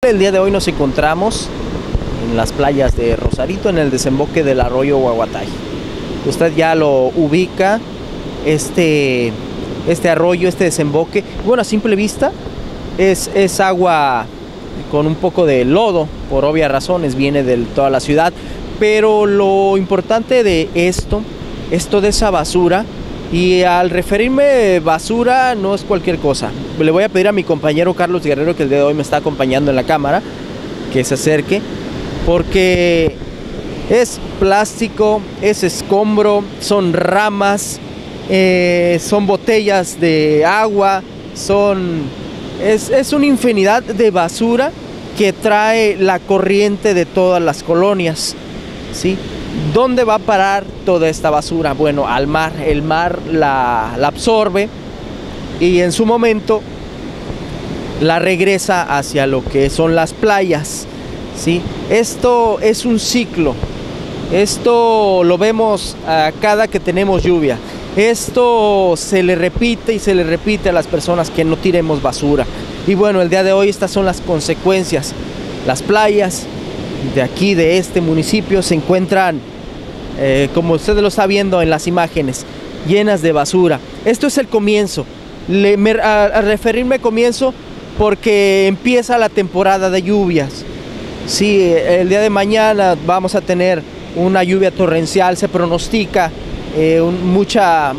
El día de hoy nos encontramos en las playas de Rosarito, en el desemboque del arroyo Huehuatay. Usted ya lo ubica, este arroyo, este desemboque. Bueno, a simple vista es agua con un poco de lodo, por obvias razones, viene de toda la ciudad. Pero lo importante de esto es toda esa basura. Y al referirme basura no es cualquier cosa. Le voy a pedir a mi compañero Carlos Guerrero, que el día de hoy me está acompañando en la cámara, que se acerque, porque es plástico, es escombro, son ramas, son botellas de agua, es una infinidad de basura que trae la corriente de todas las colonias, ¿sí? ¿Dónde va a parar toda esta basura? Bueno, al mar. El mar la absorbe y en su momento la regresa hacia lo que son las playas, ¿sí? Esto es un ciclo. Esto lo vemos cada que tenemos lluvia. Esto se le repite y se le repite a las personas que no tiremos basura. Y bueno, el día de hoy estas son las consecuencias. Las playas de aquí, de este municipio, se encuentran, como usted lo está viendo en las imágenes, llenas de basura. Esto es el comienzo. A referirme comienzo porque empieza la temporada de lluvias. Sí, el día de mañana vamos a tener una lluvia torrencial, se pronostica mucha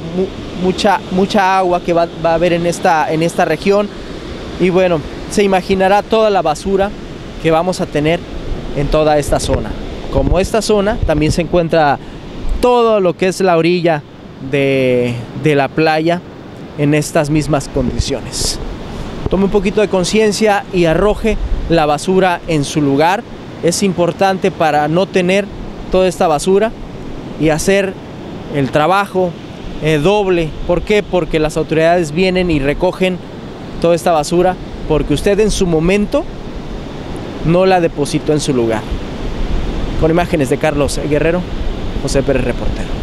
agua que va a haber en esta región. Y bueno, se imaginará toda la basura que vamos a tener en toda esta zona. Como esta zona también se encuentra todo lo que es la orilla de la playa en estas mismas condiciones. Tome un poquito de conciencia y arroje la basura en su lugar. Es importante para no tener toda esta basura y hacer el trabajo doble. ¿Por qué? Porque las autoridades vienen y recogen toda esta basura porque usted en su momento no la depositó en su lugar. Con imágenes de Carlos Guerrero, José Pérez, reportero.